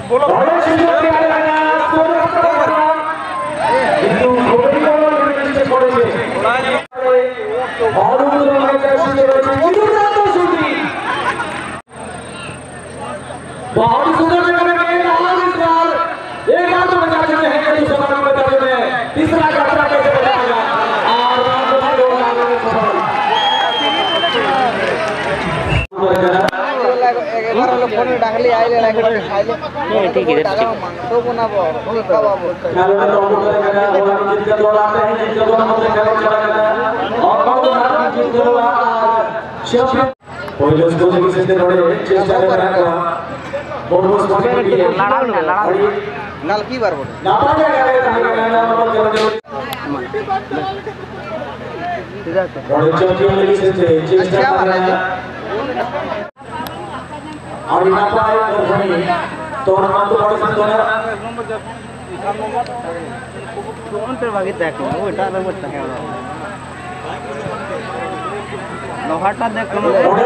बहुत सुंदर जगह में खेल रहा है इस बार। एक बार तो बचा चुके हैं कि दूसरा बार बचा चुके हैं। तीसरा खतरा कैसे बचाएगा और दो आगे में सफल। एक बार लोग फोन में डांगली आए ले लाके खाए ले। ठीक है तो कोना बो का बाबू खेल में तो करेगा और जीत के दौड़ाते हैं जीत के दौड़ाते हैं खेल चलाएगा और बहुत जीत के दौड़ा शेफ पहले उसको लेके से दौड़े चेष्टा कर रहा है बोनस पॉइंट की नाल की बार बोले ना पाया गया बड़े चैंपियन लेके से चेष्टा कर रहा है और ना पाए तो ना तो बड़े से दोनों कौन पे भागी तक वो इटा में मत है लोहाटा देख लो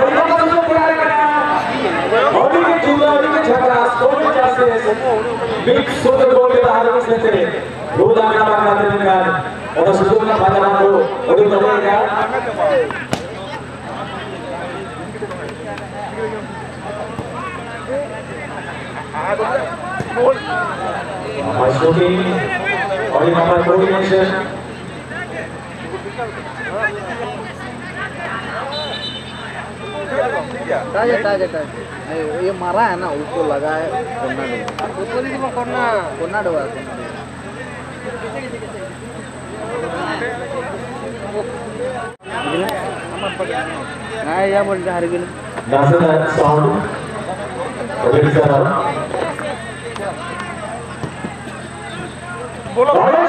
होली के जुमला होली के झगड़ा सोने जैसे बिग सोते बोले बाहर में से थे रोज आना बनाते हैं यार और सुबह में खाना बनाओ और ये बढ़ेगा शूटिंग और यहाँ पर कोऑर्डिनेशन ताजा ताजा ये मारा है ना उसको लगा है कोना डुआ ना या बोल हर गिल साउंड ओके सर बोलो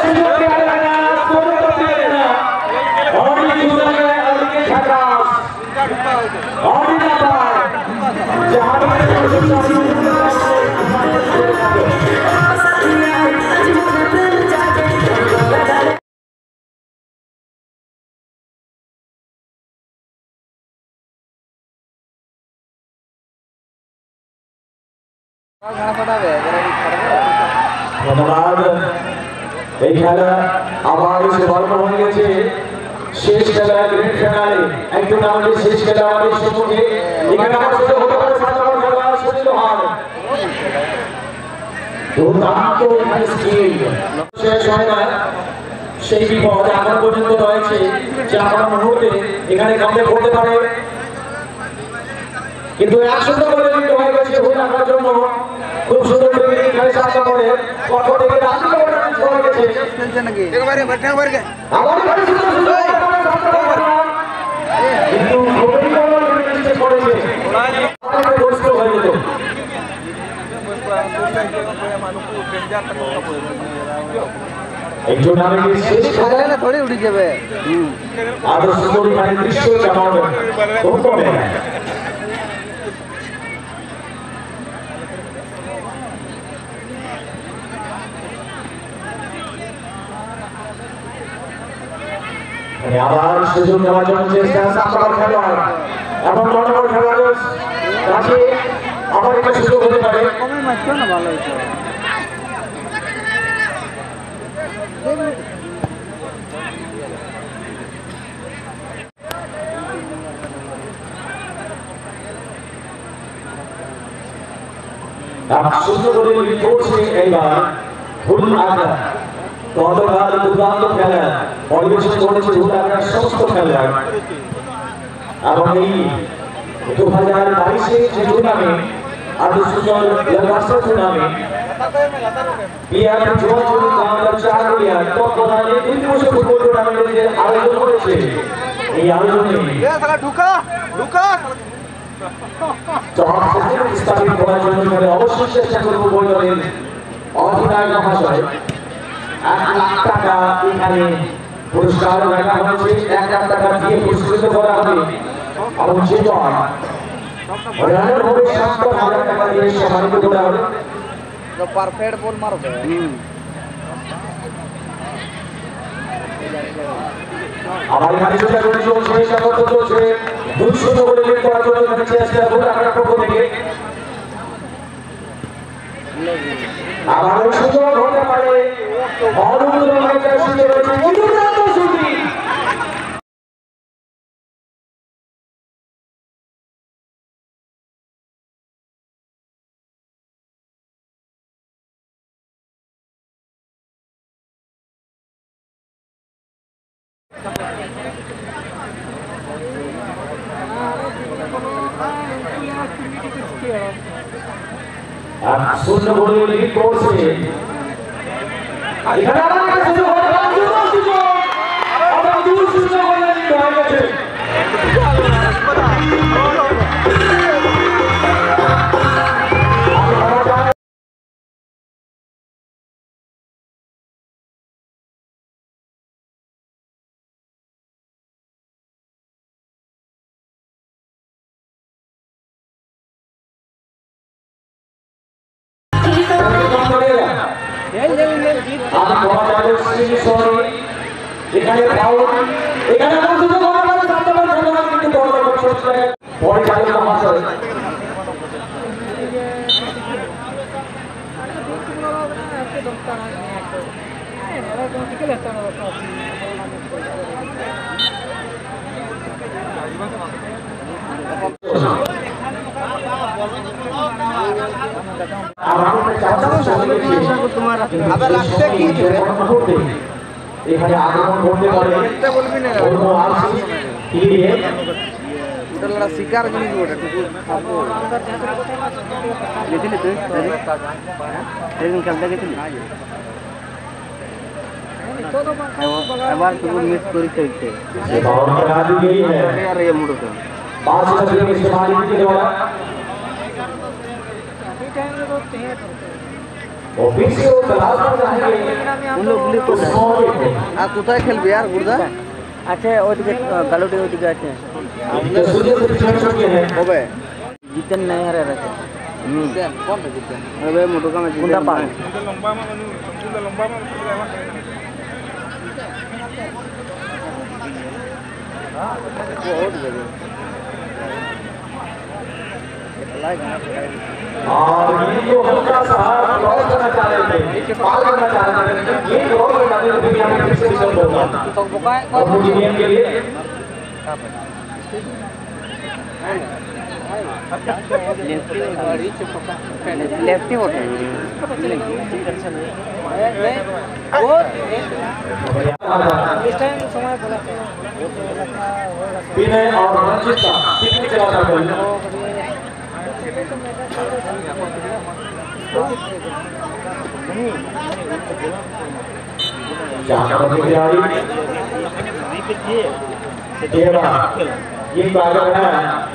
ধন্যবাদ এই খেলা আবার শুভারম্ভ হয়ে গেছে শেষ খেলা গ্র্যান্ড ফিনালে এক টুর্নামেন্টের শেষ খেলা আমাদের সম্মুখে এখানে আমার সাথে হতে পারে 7 নম্বর খেলা সুনীল হার দুর্দান্ত স্কিল শেষ হয় না সেই বিপদ এখন পর্যন্ত রয়েছে যে আমার মুহূর্তে এখানে কামড়ে পড়তে পারে কিন্তু 100 করে লিড হয়ে গেছে ভুল রাখার জন্য খুব সুন্দর করে খেলে 7 নম্বরে পক্ষ থেকে রাজি করে হয়ে গেছে চলছে নাকি একবারে बैठा বার কে আবার ভালো সুন্দর কিন্তু খুবই বড় মিস্টেক করেছে আমাদের দোস্ত হয়ে যেত एक टूर्नामेंट শেষ খেলা না थोड़ी उड़ी যাবে আদর্শ পরিমাণে দৃশ্য যেমন খুব কমে আবার সুযোগ নেওয়ার জন্য চেষ্টা সাফল খেলোয়াড় এবং বড় বড় খেলোয়াড়ের কাছে আবার একটা সুযোগ হতে পারে কমে ম্যাচ কেন ভালো হয়েছে সুন্দর করে লিড করছে এইবার ভুল আগ্রা গতকাল দুর্দান্ত খেলা পরিবেশন করেছে ভুল আগ্রার সমস্ত খেলোয়াড় এবং এই 2022 যে টুর্নামেন্ট আদর্শ টুর্নামেন্ট বিহার যুবজনী বাংলা 4 প্লেয়ার তৎকালীন 3 দিবসের ফুটবল টুর্নামেন্টের যে আয়োজন করেছে এই আয়োজনে ঢুকা স্থাপিত করার জন্য অবশ্যই চেষ্টা করব বই দলের অধিনায়ক মহাশয় 1 লাখ টাকা এখানে পুরস্কার রাখা হয়েছে 1 লাখ টাকা দিয়ে পুরস্কৃত করা হবে এবং যে দল রানার হবে 70,000 টাকা দিয়ে সম্মানিত করা হবে जो परफेक्ट बॉल मारो আমার এখানে চেষ্টা করে চলছে সামর্থ্য চলছে 200 করে লিড করার জন্য এখানে চেষ্টা করে আগ্রা পক্ষ থেকে আবার সুযোগ হতে পারে হলুদ রঙের জার্সিতে রয়েছে দুর্দান্ত শুটিং। শূন্য গোলে লিড করছে। এখানে আবার একটা সুযোগ হতে পারে, সুযোগ আবার দূর সুযোগ হয়ে লিড হয়ে গেছে। এখানে ফাউল, এখানে কোন সুযোগ হতে পারে সামনে খেলোয়াড় কিন্তু বড় পরিচালক মহাশয় আবার রাস্তা কি এখানে আগমন করতে পারে কোনো আসি দিয়ে ওটা শিকার জিনিস ওটা টুকু গেছিলি তুই সেদিন খেলতে গেছিলি এবার টুকু মিস করি খেলতে আর ये मुड़ के 5 नंबर के इस्तेमाल के द्वारा और फिर से वो तलाश कर जाएंगे उन लोग गुली को आ কোথায় খেলবি यार গুড়দা আছে ওদিকে গালুটি ওদিকে আছে सूर्य से पिछड़ चुके हैं হবে জিতেন নাই হারে আছে জিতেন কোন জিতেন হবে মোটকা মে জিতেন লম্বা बहुत जगह और ये जो हल्का सा क्रॉस करना चाह रहे थे, पार करना चाह रहे थे, ये क्रॉस करना चाह रहे थे, यहाँ पे फिर से विषय होगा और मुझे गेम के लिए लेफ्टी वोट विनय और रंजित का कितने चला था बॉल ये बागर है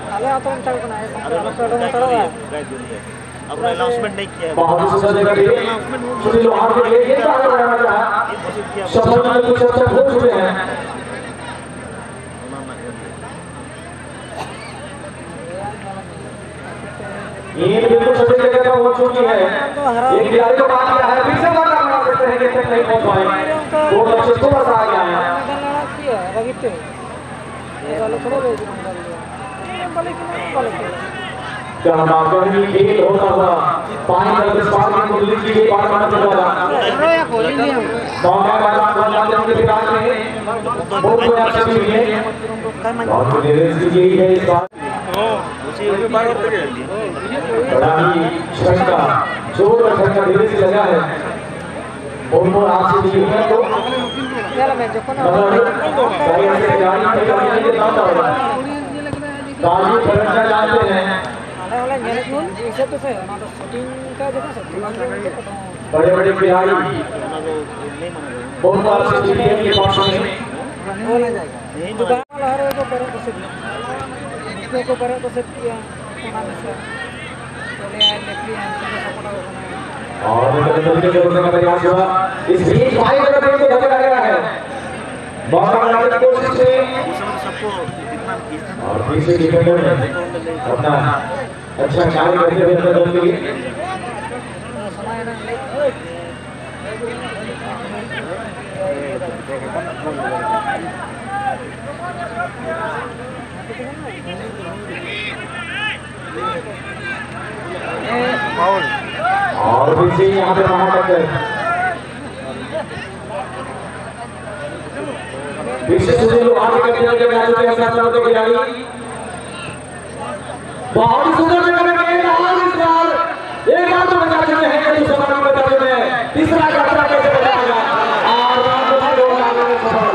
अब अनाउंसमेंट नहीं किया बहुत सुंदर जगह पे सुनील लोहार के लिए ये बागर रहना चाहा सफल में कुछ अच्छा हो चुके हैं ये बिल्कुल सही जगह पर हो चुकी है एक खिलाड़ी को बात किया है फिर से बात बना सकते हैं कि तक नहीं पहुंच पाए वो लक्ष्य को बस आ गया है क्या बागड़ी खेल होता हुआ पानी का विस्तार की कुल्ली की बात करना चाहता था बांगा वाला बंदा के विकास में बहुत बड़ा अच्छी है और निवेश की है इस बार बड़ा ही छक्का जोर का छक्का धीरे से लगा है और आपसे भी है तो ताजी फरंटा जानते हैं बड़े बड़े खिलाड़ी बहुत बार से के पास में को पर को सेट किया और तरीके से रोकने का प्रयास हुआ इस बीच भाई का टीम को धक्का लगा है मौका बनाने की कोशिश से और पीछे डिफेंडर ने अपना अच्छा कार्य करते हुए अंदर दौड़ गई और पीछे यहाँ पे महाटक्कर पीछे से लोग आगे करते हैं मैच के साथ नंबर खिलाड़ी बहुत ही सुंदर जगह में खेल रहा है इस बार एक बार तो बचा चुके हैं कि दूसरा बार बता देते हैं तीसरा खतरा कैसे बचाएगा और रात में दो आगे में सफल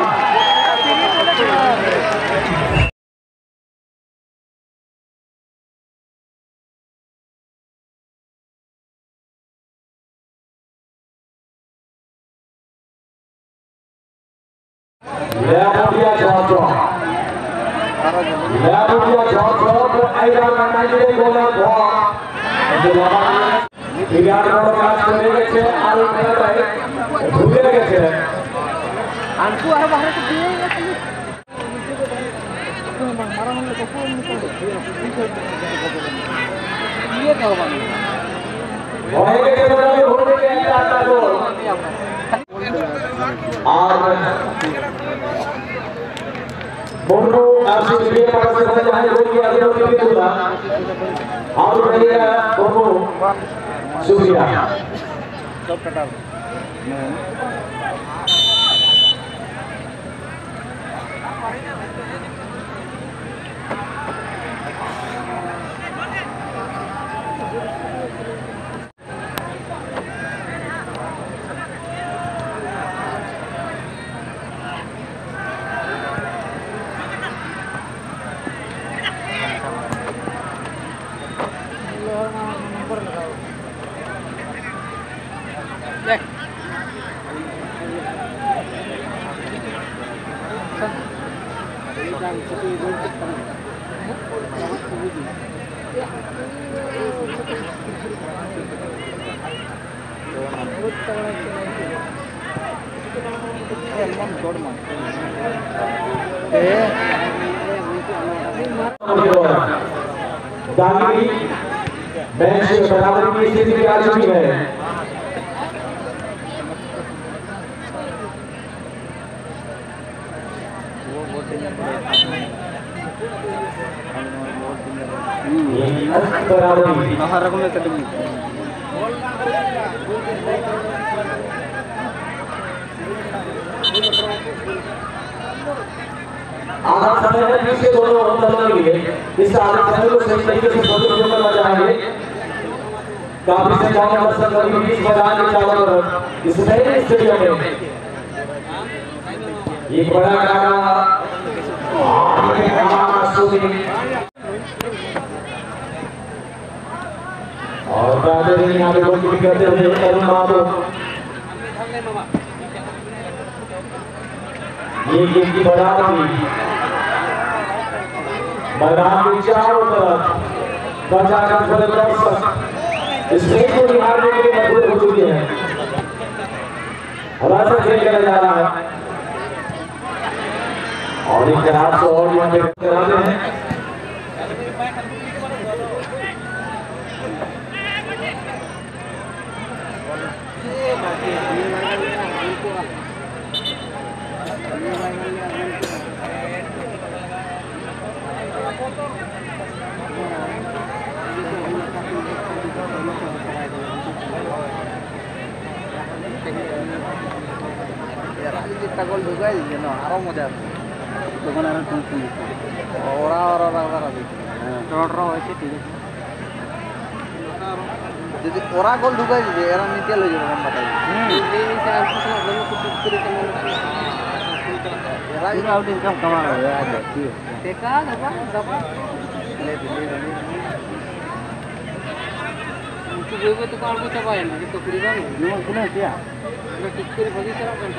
Leopodia Jojo. Leopodia Jojo berada di mana bola bola. Tiga orang match खेले गए थे और खेल रहे भूले गए थे अंकु आ बाहर से दिए हमारा हम लोग को निकल ये क्या हुआ होए के बड़ा होने के आता गोल और बोलो आपसे लिए पर से बन जाए गोल की आगे होती है दूसरा और रहेगा बोलो शुक्रिया सब कटा दागी बेंच बराबर की स्थिति आ चुकी है बराबरी आधा समय है पीछे दोनों दलों के लिए इस आधे समय को सही तरीके से सदुपयोग करना चाहेंगे काफी संख्या में दर्शक कभी बीच मैदान के चारों तरफ इस नए स्टेडियम में एक बड़ा गाना और ब्राजील यहाँ पे गोल करते हुए तरुण माधव ये गेम की बराबरी मैदान के चारों तरफ बचाकर बड़े दर्शक इस खेल को निहारने के लिए मजबूर हो चुके हैं और ऐसा खेल खेला जा रहा है और एक तरह से और यहाँ पे कराते हैं गोल ढुकाई दीजिए ना आरो मजा तখন আর টেনশন ওরা ওরা রাখা ডর হয়েছে ঠিক আছে যদি ওরা গোল ঢুকাই দিবে এরা নিতে লই যাবে আমরা তাই এই নিচে আর কিছু না গোল তো করে কেমন এরা আউট ইনকাম কামা হবে আগে ঠিক টেকা দাবা দাবা ले तो गोवे तो काल को चबाए ना तो पूरी बात नहीं कुना क्या ना ठीक करे बगी तरह करता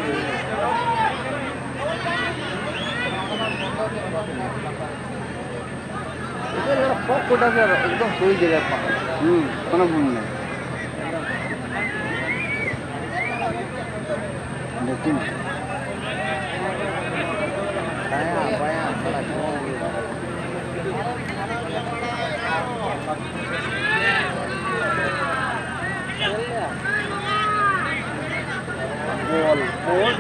इधर पॉप कोटा से एकदम सही जगह पर कोना भूल नहीं लेकिन आया आया थोड़ा गोल गोल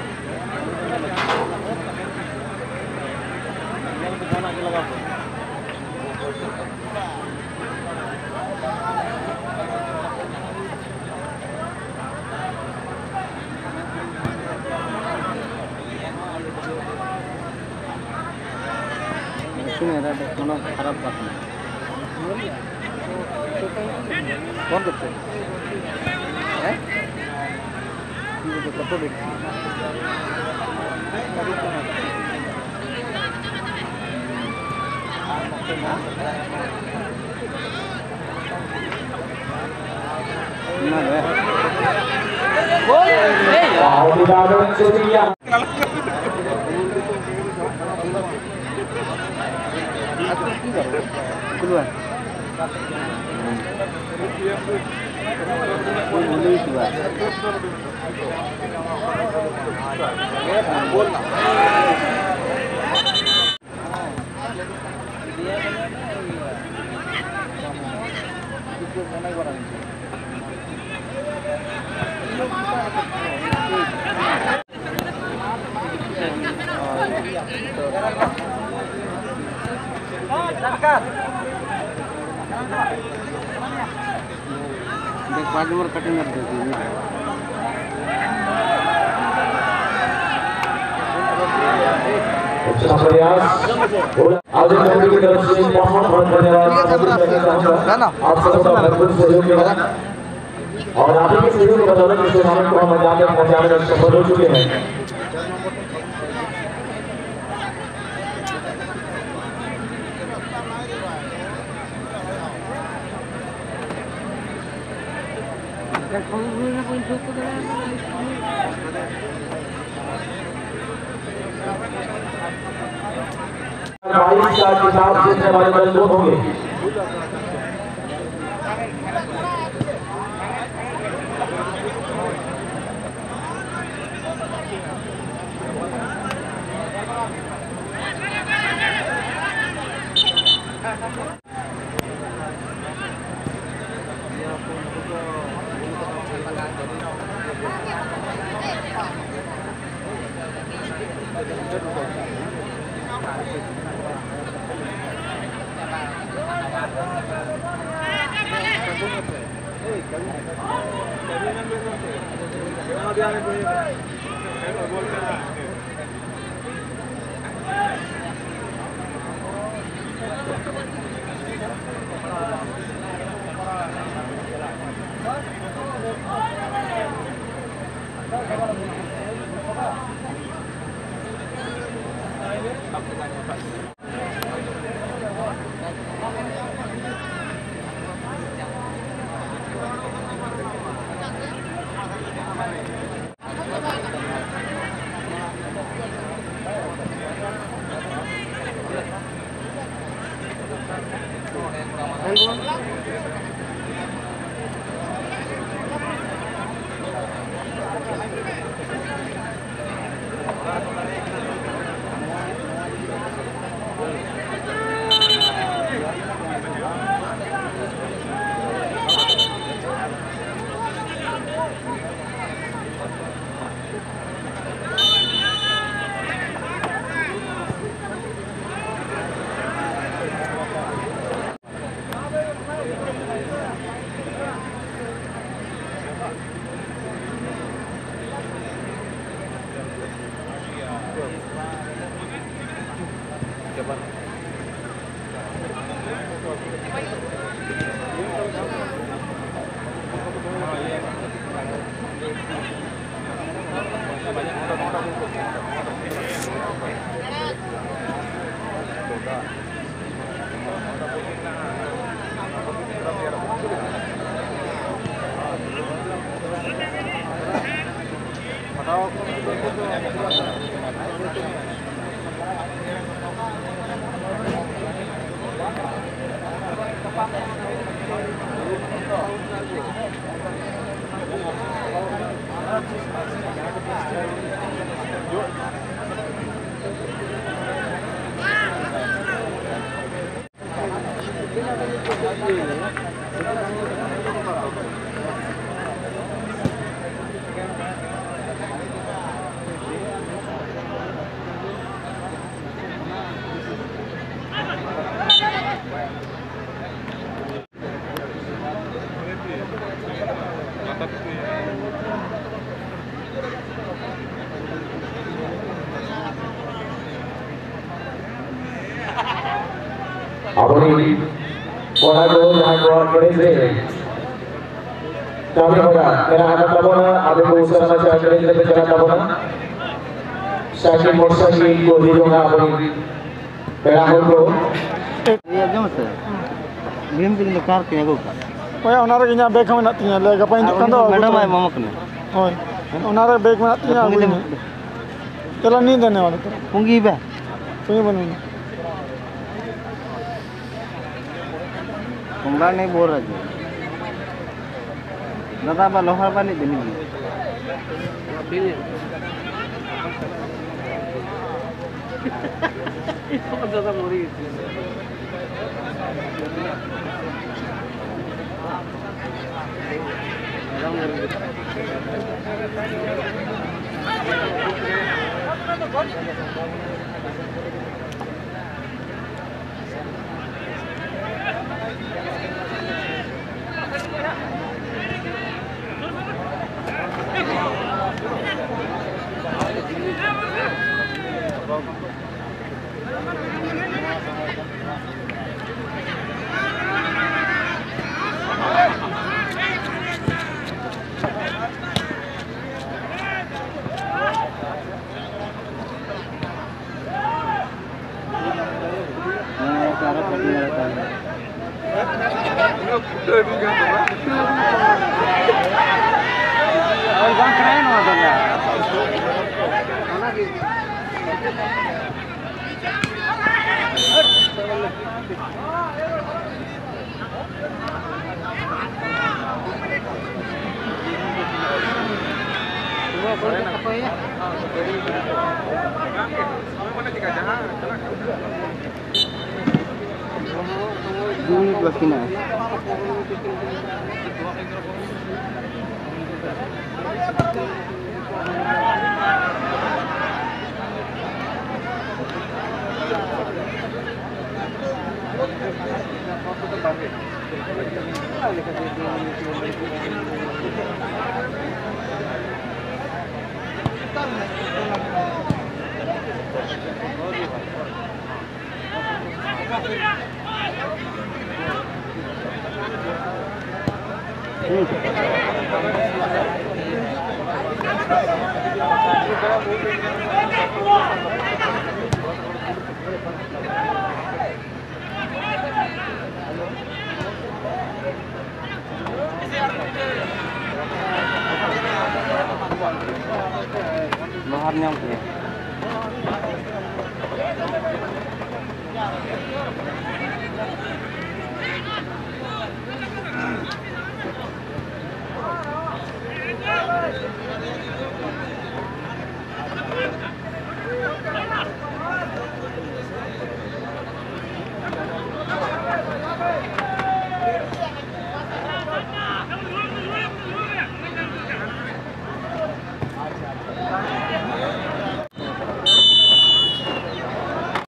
কোনো খারাপ কথা না কোন করতে হ্যাঁ কত দেখছি keluar देख बाद में कटिंग कर देती है अच्छा प्रयास आज कमेटी की तरफ से बहुत बहुत धन्यवाद आप सबका भरपूर सहयोग मिला और आप ही के सहयोग की बदौलत इस टूर्नामेंट को हम अंजाम पहुंचाने में सफल हो चुके हैं। बाईस का किताब जीतने वाले दल दो होंगे। अपनी orang ko jahan ko kene se kami hoga kena ada tabona abe ko usara ma cha kene se becara tabona sakit motorcycle ko di jonga apni pera hol ko Iya jom se. Bim ting car kene ko. Oya onara ginya bag kami nak tinya le gapain tu kan do. Madam ay mama kene. Oi. Onara bag mana tinya aku ini. Kalau ni dene wala. Pungi ba. Punya banu. Kumba नहीं बोल रहा जी दादा बा लोहार पानी देनी ज़्यादा मोरी लोहार nyam